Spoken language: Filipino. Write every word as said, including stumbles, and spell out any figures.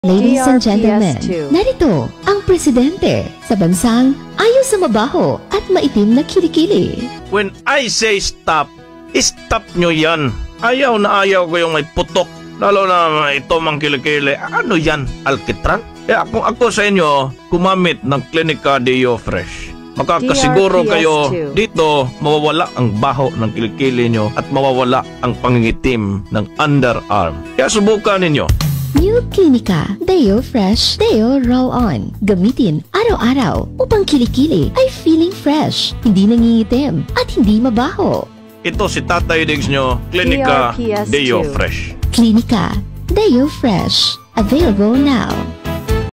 Ladies and gentlemen, narito ang presidente sa bansang ayaw sa mabaho at maitim na kilikili. When I say stop, stop nyo yan. Ayaw na ayaw ko yung may putok. Lalo na ito mang kilikili. Ano yan? Alkitran? Kaya kung ako sa inyo, gumamit ng Clinica Deo Fresh. Makakasiguro kayo dito mawawala ang baho ng kilikili nyo at mawawala ang pangingitim ng underarm. Kaya subukan ninyo. New Clinica Deo Fresh Deo Roll-On. Gamitin araw-araw upang kilikili ay feeling fresh, hindi nangingitim at hindi mabaho. Ito si Tatay Diggs nyo, Clinica Deo Fresh. Clinica Deo Fresh. Available now.